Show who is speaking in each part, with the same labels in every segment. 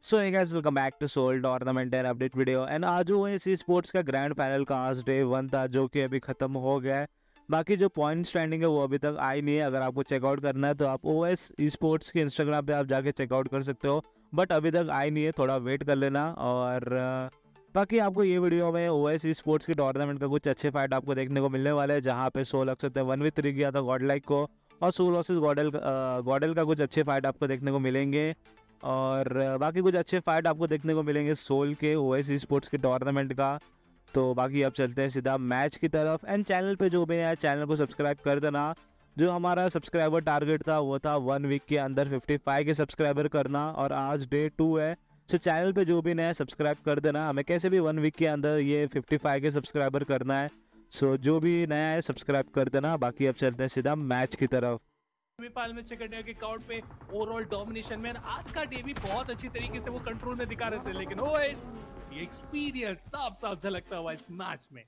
Speaker 1: So hey guys, welcome back to Soul tournament and update video. And आज OS sports का grand final का आज day 1 था, जो कि अभी खत्म हो गया है। बाकी जो पॉइंट स्टैंडिंग है वो अभी तक आई नहीं है। अगर आपको चेकआउट करना है तो आप ओएस स्पोर्ट्स के इंस्टाग्राम पे आप जाके चेकआउट कर सकते हो, बट अभी तक आई नहीं है, थोड़ा वेट कर लेना। और बाकी आपको ये वीडियो में ओएस स्पोर्ट्स की टूर्नामेंट का कुछ अच्छे फाइट आपको देखने को मिलने वाले हैं, जहाँ पे सोल अक्सर 1v3 किया था गॉडलाइक को, और सोल वर्सेस गॉडल का कुछ अच्छे फाइट आपको देखने को मिलेंगे। और बाकी कुछ अच्छे फाइट आपको देखने को मिलेंगे सोल के ओएस स्पोर्ट्स के टूर्नामेंट का। तो बाकी अब चलते हैं सीधा मैच की तरफ। एंड चैनल पे जो भी है चैनल को सब्सक्राइब कर देना। जो हमारा सब्सक्राइबर टारगेट था वो था 1 वीक के अंदर 55 के सब्सक्राइबर करना, और आज डे 2 है। तो चैनल पे जो भी नया सब्सक्राइब कर देना। हमें कैसे भी 1 वीक के अंदर ये 55 के सब्सक्राइबर करना है। सो जो भी नया है सब्सक्राइब कर देना। बाकी अब चलते हैं सीधा मैच की तरफ।
Speaker 2: सेमीफाइनल में चिकन के काउंट पे ओवरऑल डोमिनेशन में आज का डे भी बहुत अच्छी तरीके से वो कंट्रोल में दिखा रहे थे, लेकिन ओएस ये एक्सपीरियंस साफ झलकता हुआ इस मैच में।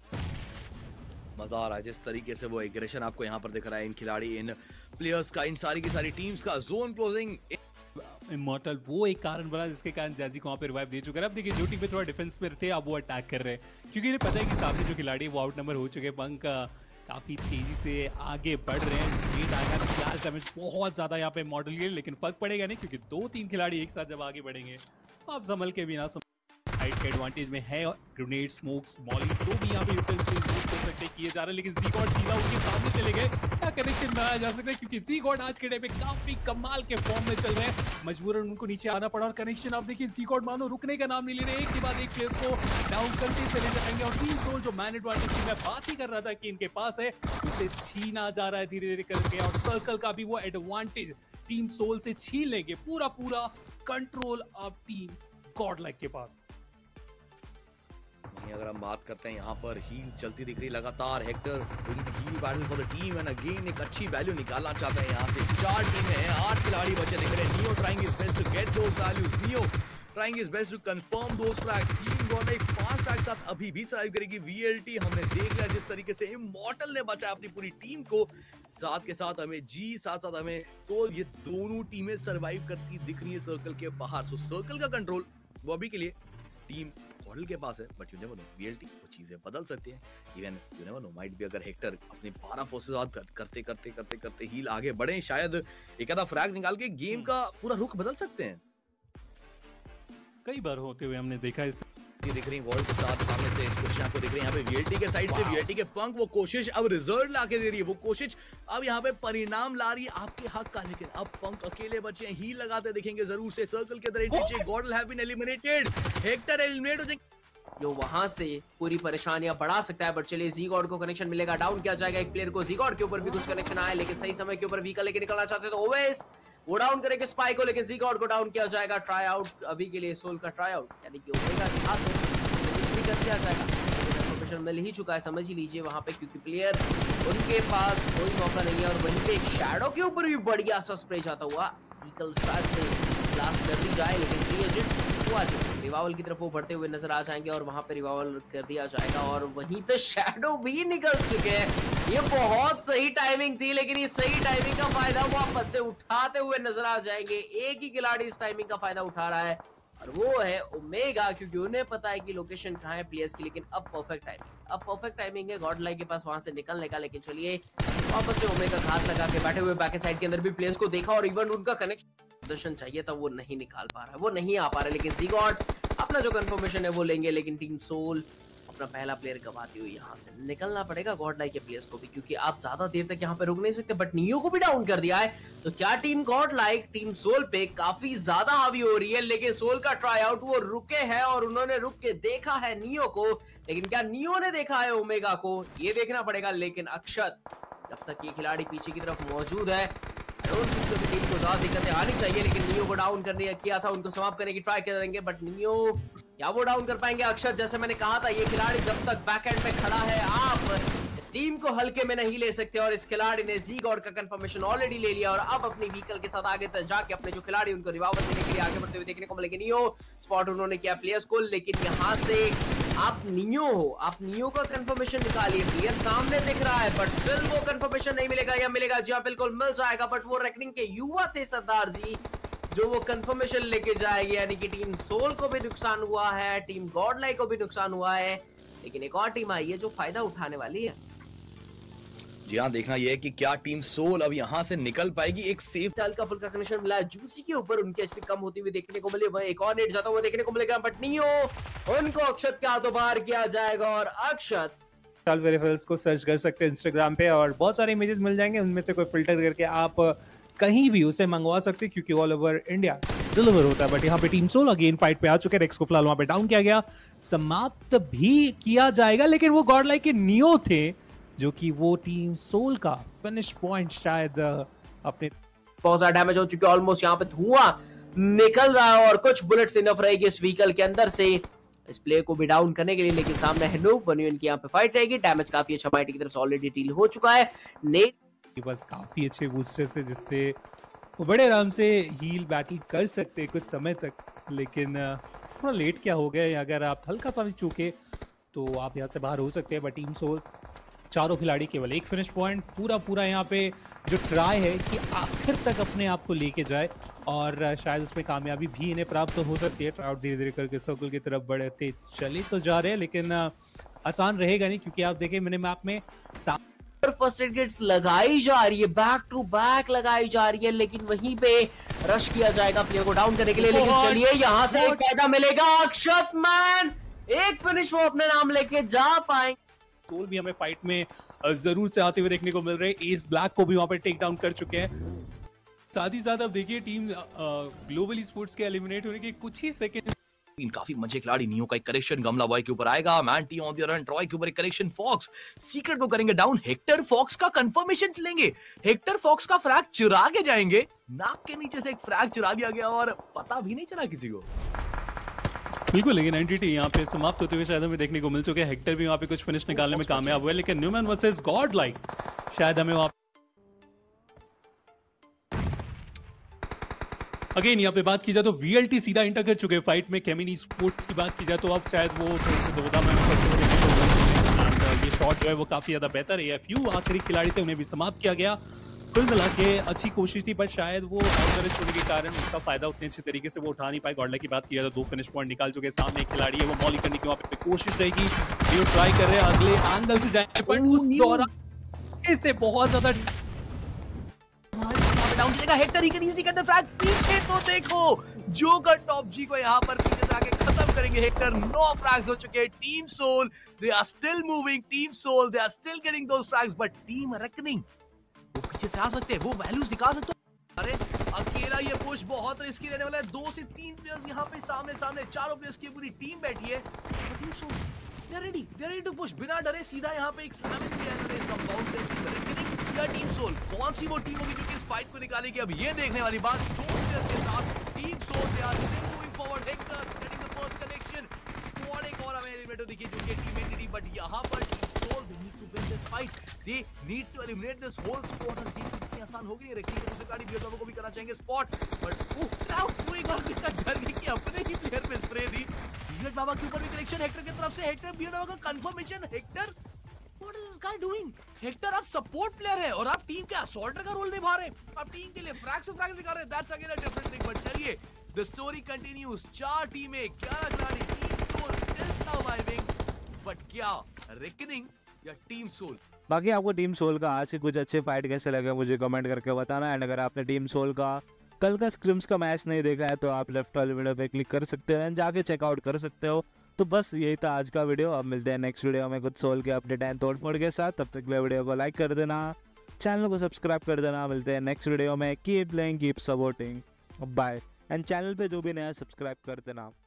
Speaker 3: मजा आ रहा है जिस तरीके से वो एग्रेशन आपको यहाँ पर दिख रहा है, इन खिलाड़ी, इन प्लेयर्स का, इन सारी की सारी टीम्स का। जोन क्लोजिंग
Speaker 2: इमॉर्टल वो एक कारण बना जिसके कारण जैजी को वहाँ पे रिवाइव दे चुका है। अब देखिए जो टीम पे थोड़ा डिफेंस में थे, अब वो अटैक कर रहे हैं, क्योंकि इन्हें पता है कि सामने जो खिलाड़ी वो आउट नंबर हो चुके हैं। पंक काफी तेजी से आगे बढ़ रहे हैं। आएगा तो फ्लैश डैमेज बहुत ज्यादा यहाँ पे मॉडल के, लेकिन फर्क पड़ेगा नहीं, क्योंकि 2-3 खिलाड़ी एक साथ जब आगे बढ़ेंगे आप संभल के भी ना हाइट के एडवांटेज में है। ग्रेनेड, स्मोक्स, मॉली जो भी यहाँ पे यूटिलिटीज यूज कर सकते किए जा रहे हैं, लेकिन ज़ीगॉड सीधा उनके सामने चले गए। क्या कनेक्शन बनाया जा सकता है, क्योंकि ज़ीगॉड आज के डे पे काफी कमाल के फॉर्म में चल रहे हैं। मजबूरन उनको नीचे आना पड़ा, और कनेक्शन आप देखिए ज़ीगॉड मानो रुकने का नाम नहीं ले रहे, एक के बाद एक प्लेयर को डाउन करते चले जाएंगे। और टीम सोल जो मैन एडवांटेज की मैं बात ही कर रहा था कि इनके पास है, उसे छीना जा रहा है धीरे धीरे करके। और सर्कल का भी वो एडवांटेज टीम सोल से छीन लेंगे। पूरा कंट्रोल अब टीम गॉडलाइक के पास।
Speaker 3: अगर हम बात करते हैं, यहाँ पर हील चलती दिख रही लगातार। Hector heal battle for the team and again एक अच्छी वैल्यू निकालना चाहते हैं यहाँ से। 4 टीमें हैं, 8 खिलाड़ी बचे दिख रहे हैं। Neo trying his best to get those values, Neo trying his best to confirm those frags. Team Godlike 5 frags साथ अभी भी सर्वाइव करेगी। वीएलटी हमने देख लिया जिस तरीके से इमॉर्टल ने बचाया अपनी पूरी टीम को, साथ के साथ हमें जी, साथ हमें सोल, ये दोनों टीमें सर्वाइव करती दिख रही है सर्कल के बाहर। सो सर्कल का कंट्रोल वो अभी के लिए टीम गॉडल के पास है, but you never know, VLT वो चीजें बदल सकती हैं। Even you never know, might भी अगर हेक्टर अपने 12 फोर्सेस करते हील आगे बढ़े, शायद एक आधा फ्रैग निकाल के गेम का पूरा रुख बदल सकते हैं।
Speaker 2: कई बार होते हुए हमने देखा इस
Speaker 3: दिख रही वॉल के साथ सामने से कोशिश आपको दिख रही है। यहाँ पे वीएलटी के साइड से वीएलटी के पंख, वो कोशिश अब रिजल्ट लाके दे रही है, वो कोशिश अब यहाँ पे परिणाम ला रही है आपके हक का। लेकिन अब पंख अकेले बचे हैं, हील लगाते दिखेंगे जरूर से सर्कल के अंदर। नीचे GodL have been eliminated, Hector eliminate हो जाएंगे,
Speaker 4: जो वहां से पूरी परेशानियां बढ़ा सकता है। बट चलिए ज़ीगॉड को कनेक्शन मिलेगा, डाउन किया जाएगा एक प्लेयर को। ज़ीगॉड के ऊपर भी कुछ कनेक्शन आया, लेकिन सही समय के ऊपर व्हीकल लेके निकलना चाहते तो ओवेस वो डाउन करेंगे स्पाई को, लेकिन ज़ीगॉड को डाउन किया जाएगा। ट्राई आउट अभी के लिए सोल का ट्राई आउट, यानी कि ओमेगा के हाथ में कर दिया जाएगा। इन्फॉर्मेशन मिल ही चुका है, समझ ही लीजिए वहां पे, क्योंकि प्लेयर उनके पास कोई मौका नहीं है। और वहीं पे एक शैडो के ऊपर भी बढ़िया सा स्प्रे जाता हुआ व्हीकल शायद से ब्लास्ट कर दी जाए, लेकिन फ्री एजेंट रिवावल की तरफ वो बढ़ते हुए नजर आ जाएंगे, और वहां पे रिवावल कर दिया जाएगा। और वहीं पे शैडो भी निकल चुके हैं। ये बहुत सही टाइमिंग थी, लेकिन ये सही टाइमिंग का फायदा वापस से उठाते हुए नजर आ जाएंगे। एक ही खिलाड़ी इस टाइमिंग का फायदा उठा रहा है, और वो है ओमेगा, क्योंकि उन्हें पता है कि लोकेशन कहाँ है प्लेयर्स की। लेकिन अब परफेक्ट टाइमिंग है गॉडलाइक के पास वहां से निकलने का। लेकिन चलिए वापस से ओमेगा हाथ लगा के बैठे हुए बैक साइड के अंदर भी प्लेयर्स को देखा, और इवन उनका कनेक्शन प्रदर्शन चाहिए था वो नहीं निकाल पा रहा है, वो नहीं आ पा रहा है। लेकिन ज़ीगॉड अपना जो कंफर्मेशन है वो लेंगे, लेकिन टीम सोल अपना पहला प्लेयर गवाती हुई यहाँ से निकलना पड़ेगा गॉडलाइक के प्लेयर्स को भी, क्योंकि आप ज्यादा देर तक यहाँ पे रुक नहीं सकते। बट नियो को भी डाउन कर दिया है, तो क्या टीम गॉडलाइक टीम सोल पे काफी ज्यादा हावी हो रही है। लेकिन सोल का ट्राई आउट, वो रुके हैं और उन्होंने रुक के देखा है नियो को, लेकिन क्या नियो ने देखा है ओमेगा को, ये देखना पड़ेगा। लेकिन अक्षत जब तक ये खिलाड़ी पीछे की तरफ मौजूद है, टीम को ज्यादा दिक्कतें आनी चाहिए। लेकिन नियो को डाउन करने किया था, उनको समाप्त करने की ट्राई करेंगे, बट नियो क्या वो डाउन कर पाएंगे? अक्षत, जैसे मैंने कहा था, ये खिलाड़ी जब तक बैकएंड पे खड़ा है आप इस टीम को हल्के में नहीं ले सकते। और इस खिलाड़ी ने ज़ीगॉड का कंफर्मेशन ऑलरेडी ले लिया, और अब अपनी व्हीकल के साथ आगे तक जाके अपने जो खिलाड़ी उनको रिवाइवल देने के लिए आगे बढ़ते हुए देखने को मिलेंगे। नियो स्पॉट उन्होंने किया प्लेयर्स को, लेकिन यहाँ से आप नियो का कंफर्मेशन निकालिए। प्लेयर सामने दिख रहा है, बट स्टिल वो कंफर्मेशन नहीं मिलेगा, या मिलेगा? जी हाँ, बिल्कुल मिल जाएगा। बट वो रेकनिंग के युवा थे सरदार जी, जो वो कंफर्मेशन लेके जाएगी, यानी कि टीम सोल को भी नुकसान हुआ है, टीम गॉडलाइक को भी नुकसान हुआ है, लेकिन एक और टीम आई है जो फायदा उठाने वाली है।
Speaker 3: जी हाँ, देखना यह है कि क्या टीम सोल अब यहाँ से निकल पाएगी। एक सेफ
Speaker 4: हल्का फुल्का कनेक्शन मिला है, जूसी के ऊपर उनकी एचपी कम होती हुई देखने को मिली, वह एक और नेट जाता हुआ देखने को मिलेगा, बट नियो उनको अक्षत के हाथों बाहर किया जाएगा और अक्षत
Speaker 2: वेरीफाइल्स को सर्च कर सकते हैं इंस्टाग्राम पे और बहुत सारे इमेजेस मिल जाएंगे, उनमें से कोई फिल्टर करके आप कहीं भी उसे मंगवा सकते हैं क्योंकि ऑल ओवर इंडिया डिलीवर होता है। बट यहाँ पे टीम सोल अगेन फाइट पे आ चुके हैं, रेक्स को फिलहाल वहां पे डाउन किया गया, समाप्त भी किया जाएगा, लेकिन वो गॉड लाइक के नियो थे जो कि वो टीम सोल का फिनिश पॉइंट शायद अपने
Speaker 4: बहुत ज्यादा डैमेज हो चुके, ऑलमोस्ट यहाँ पे धुआं निकल रहा है और कुछ बुलेट्स इनफ रहेगी इस व्हीकल के अंदर से इस प्लेयर को भी डाउन करने के लिए, लेकिन सामने है नूब वन्यून की यहाँ पे फाइट रहेगी। डैमेज काफी अच्छा माइटी की तरफ से ऑलरेडी डील हो चुका है, नेट
Speaker 2: बस काफी अच्छे बूस्टर से जिससे वो बड़े आराम से हील बैटल कर सकते हैं कुछ समय तक, लेकिन थोड़ा लेट क्या हो गया, अगर आप हल्का सा भी चूके तो आप यहाँ से बाहर हो सकते हैं। बट टीम सोल चारों खिलाड़ी केवल एक फिनिश पॉइंट, पूरा यहाँ पे जो ट्राई है कि आखिर तक अपने आप को लेके जाए और शायद उसमें कामयाबी भी इन्हें प्राप्त हो सकती है। ट्राउट धीरे धीरे करके सर्कल की तरफ बढ़ते चले तो जा रहे हैं, लेकिन आसान रहेगा नहीं क्योंकि आप देखें मिनी मैप में
Speaker 4: फर्स्ट एड किट्स लगाई जा रही है, बैक टू बैक लगाई जा रही है, लेकिन वहीं पे रश किया जाएगा प्लेयर को डाउन करने के लिए। लेकिन चलिए यहाँ से एक फायदा मिलेगा, अक्षत मैन एक फिनिश वो अपने नाम लेके जा पाएंगे।
Speaker 2: सोल भी हमें फाइट में जरूर से आते हुए देखने को मिल रहे हैं, एस ब्लैक को भी वहां पे टेक डाउन कर चुके हैं। साथ ही साथ अब देखिए टीम ग्लोबल स्पोर्ट्स के एलिमिनेट होने के कुछ ही सेकंड
Speaker 3: काफी मजे खिलाड़ी, नियो का एक करेक्शन गमला बॉय के ऊपर आएगा, मैंटी ऑन द रन, ट्रॉय के ऊपर एक करेक्शन, फॉक्स सीक्रेट को करेंगे डाउन, हेक्टर फॉक्स का कंफर्मेशन लेंगे, हेक्टर फॉक्स का फ्रैग चुरा के जाएंगे, नाक के नीचे से एक फ्रैग चुरा लिया गया और पता भी नहीं चला किसी को।
Speaker 2: बिल्कुल, लेकिन एंटिटी यहाँ पे समाप्त होते हुए शायद हमें देखने को मिल चुके हैं। हेक्टर भी वहाँ पे कुछ फिनिश निकालने में कामयाब हुआ है, लेकिन न्यूमैन वर्सेस गॉड लाइक शायद हमें वहाँ अगेन यहाँ पे बात की जाए तो वीएलटी सीधा इंटर कर चुके हैं फाइट में। केमिनी स्पोर्ट्स की बात की जाए तो अब शायद वो थोड़े से दो दाम ये शॉट जो है वो काफी ज्यादा बेहतर है। फ्यू आखिरी खिलाड़ी थे, उन्हें भी समाप्त किया गया। कुल मिला के अच्छी कोशिश थी, पर शायद वो आउटरेस्ट होने के कारण उसका फायदा उतने अच्छे तरीके से वो उठा नहीं पाए। गॉडलाइक की बात की जाए तो 2 फिनिश पॉइंट निकाल चुके, सामने एक खिलाड़ी है वो मॉली करने की वहां पे कोशिश रहेगी, ये ट्राई कर रहे हैं अगले एंगल से जाए, पर उस दौरान इसे बहुत ज्यादा
Speaker 3: डाउन किएगा हेक्टर, ही can easily get the frag. पीछे तो देखो जोकर टॉप जी को यहाँ पर पीछे से आके खत्म करेंगे हेक्टर। 9 फ्रैग्स हो चुके हैं। Team Soul they are still moving, team Soul they are still getting those frags, but team Reckoning वो पीछे से आ सकते हैं, वो वैल्यूज निकाल सकते हैं। अरे अकेला ये पुश बहुत रिस्की रहने वाला है। 2 से 3 प्लेयर्स यहाँ पे सामने सामने, 4 प्लेयर्स की पूरी टीम बैठी है। Team Soul they are ready to push, बिना डरे सीधा यहाँ पे एक स्लैम इन किया है इस कंपाउंड के। या टीम सोल कौन सी वो टीम होगी जो कि इस फाइट को निकालेगी, अब ये देखने वाली बात। 2 प्लेयर्स के साथ team Soul they are still moving forward, Hector getting the first connection. Squad एक और हमें एलिमिनेट दिखी जो कि टीम एंटिटी, बट यहाँ पर team Soul they need to win this fight, they need to eliminate this whole squad. और ये इतनी आसान हो गई है, रखी दूसरी गाड़ी बियर्डो को भी करना चाहेंगे स्पॉट, बट वो एक बार कितना डर गई कि अपने ही प्लेयर पे स्प्रे दी। बियर्ड बाबा के ऊपर भी कनेक्शन हेक्टर की तरफ से, हेक्टर बियर्ड बाबा का confirmation. Hector What is this guy doing? Hector आप सपोर्ट प्लेयर है और आप टीम के असॉल्टर का रोल निभा रहे हैं, आप टीम के लिए फ्रैग्स दिखा रहे हैं। That's again a different thing, but चलिए the story continues। 4 टीमें 11 खिलाड़ी, team Soul still surviving, but क्या रेकनिंग या टीम सोल।
Speaker 1: बाकी आपको टीम सोल का आज के कुछ अच्छे फाइट कैसे लगे मुझे कमेंट करके बताना। एंड अगर आपने टीम सोल का कल का स्क्रिम्स का मैच नहीं देखा है तो आप लेफ्ट वाले वीडियो पे क्लिक कर सकते हो, जाके चेकआउट कर सकते हो। तो बस यही था आज का वीडियो, अब मिलते हैं नेक्स्ट वीडियो में कुछ सोल के अपडेट एंड तोड़फोड़ के साथ। तब तक वीडियो को लाइक कर देना, चैनल को सब्सक्राइब कर देना। मिलते हैं नेक्स्ट वीडियो में। Keep playing, keep supporting, bye. And channel पे जो भी नया सब्सक्राइब कर देना।